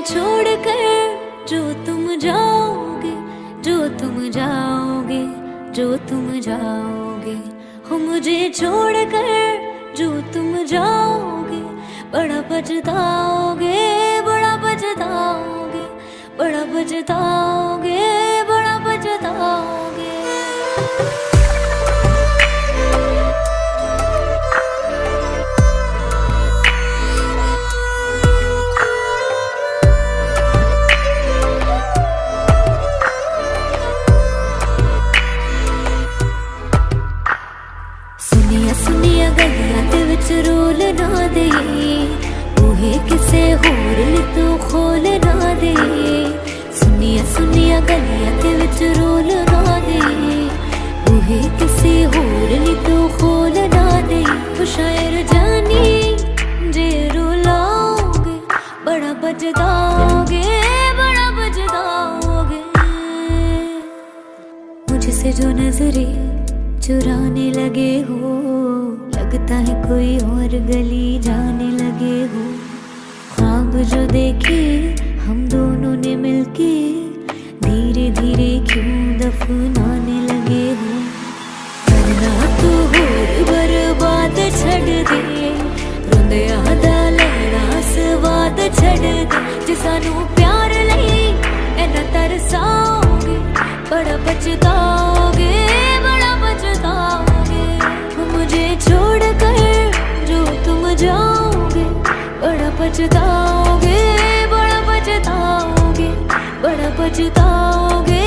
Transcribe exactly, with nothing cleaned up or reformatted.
छोड़ कर जो तुम जाओगे, जो तुम जाओगे, जो तुम जाओगे, हो मुझे छोड़ कर जो तुम जाओगे, बड़ा पछताओगे, बड़ा पछताओगे, बड़ा पछताओगे, बड़ा पछताओगे। सुनिया गलियां दे विच रोल ना दे, ओहे किसे होर ली तू खोल ना दे। सुनिया सुनिया गलियां दे विच रोल ना दे, ओहे किसे होर ली तू खोल ना दे। ओ शायर जानी जे रुलाओगे, बड़ा बजदाओगे, बड़ा बजदाओगे। मुझसे जो नजरे चुराने लगे हो, लगता है कोई और गली जाने लगे हो। ख्वाब जो देखे हम दोनों ने मिलके, धीरे धीरे क्यों दफनाने लगे हो। करना तो होर बर्बाद छड़ दे, रोंदिया दा लैना स्वाद छड़ दे। जे सानू प्यार लई इन्ना तरसाओगे, बड़ा पछताओगे, मुझे छोड़ कर जो तुम जाओगे, बड़ा पछताओगे, बड़ा पछताओगे, बड़ा पछताओगे,